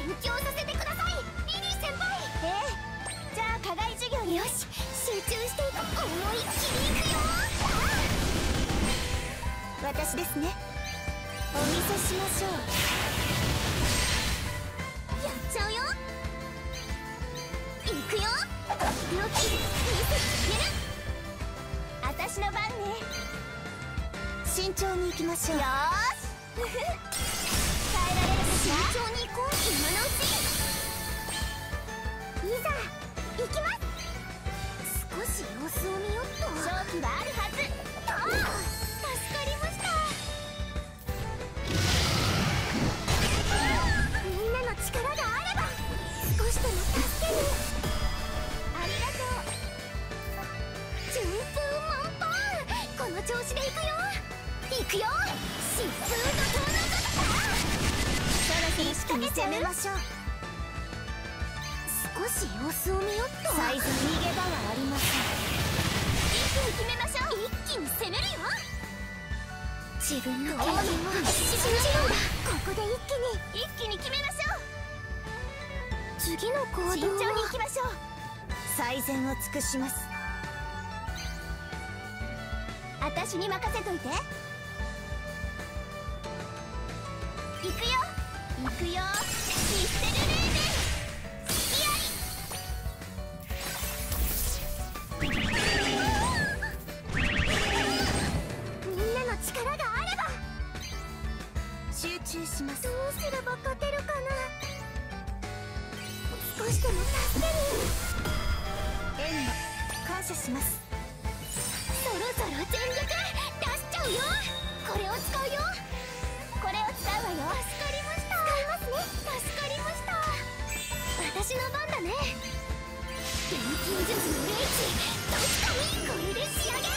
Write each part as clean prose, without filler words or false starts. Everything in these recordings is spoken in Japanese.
強させてください、リリー先輩。じゃあ課外授業に。よし、集中して思いっきりいくよ。私ですね。お見せしましょう。やっちゃうよ。いくよ。とっておき見せつける。私の番ね。慎重に行きましょう。よーし。耐えられるかしら。慎重に行こう。今のうち。いざ行きます。少し様子を見よっと。勝機はあるはず。助かりました。みんなの力があれば少しでも助けに。ありがとう。順風満帆。この調子で行くよ。行くよ。疾風怒涛のことだ。そろそろ仕掛けちゃう。攻めましょう。少し様子を見よっと。サイズ逃げ場はありません。一気に決めましょう。一気に攻めるよ。自分の経験を信じるんだ。ここで一気に決めましょう。次の行動は慎重に行きましょう。最善を尽くします。私に任せといて。行くよ行くよ。ミステルレーベン好きあり。みんなの力があれば。集中します。どうすれば勝てるかな。少しでも助けに。援護感謝します。そろそろ全力出しちゃうよ。これを使うよ。これを使うわよ。助かりました。使いますね。助かりました。私の番だね。錬金術の霊気どっかに。これで仕上げ。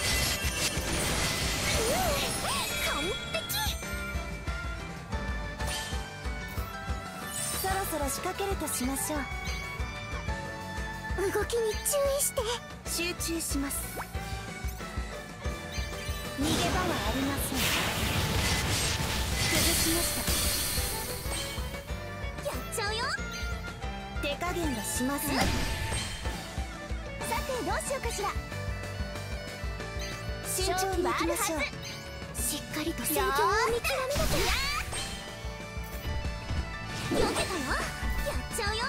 完璧。そろそろ仕掛けるとしましょう。動きに注意して。集中します。逃げ場はありません。崩しました。やっちゃうよ。手加減がしません。さてどうしようかしら。慎重に行きましょう。しっかりと戦況を見極めなきゃ。避けたよ。やっちゃうよ。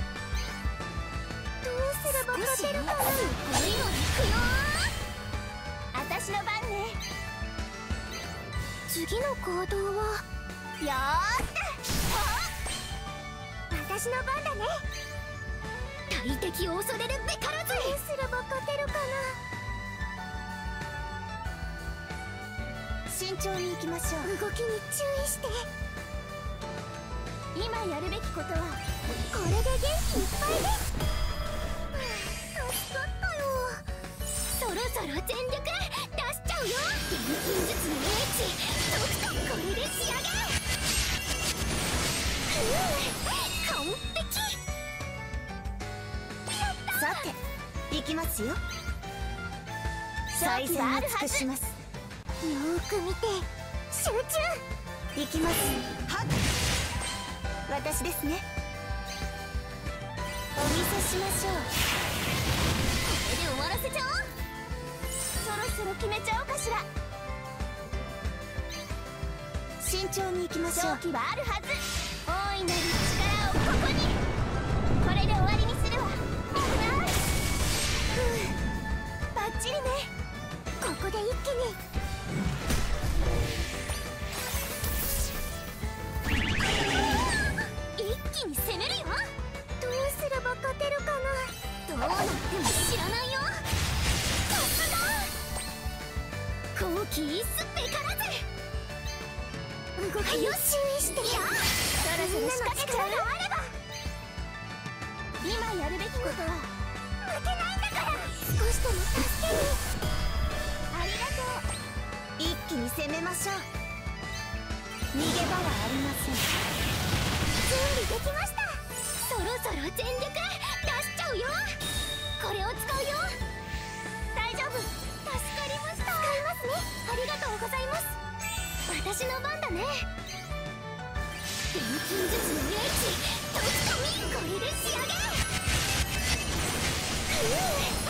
どうすれば勝てるかな。いいのでいくよ。私の番ね。次の行動はよーし。私の番だね。大敵を恐れるべからず。どうすれば勝てるかな。慎重に行きましょう。動きに注意して。今やるべきことはこれで元気いっぱいです。助かったよ。そろそろ全力出しちゃうよ。錬金術の英知とくとこれで仕上げ。完璧。さて行きますよ。最善を尽くします。よーく見て集中。行きます。はっ私ですね。お見せしましょう。これで終わらせちゃおう。そろそろ決めちゃおうかしら。慎重に行きましょう。勝機はあるはず。大いなる力をここに。これで終わりにするわ。バッチリね。ここで一気に。一気に攻めるよ。どうすれば勝てるかな。どうなっても知らないよ。さすが好機一絲べからず。動きを注意して。そろそろ仕掛けちゃう。今やるべきことは負けないんだから。少しでも助けに。ありがとう。一気に攻めましょう。逃げ場はありません。準備できました。そろそろ全力出しちゃうよ。これを使うよ。大丈夫。助かりました。使いますね。ありがとうございます。私の番だね。錬金術の英知これで仕上げ。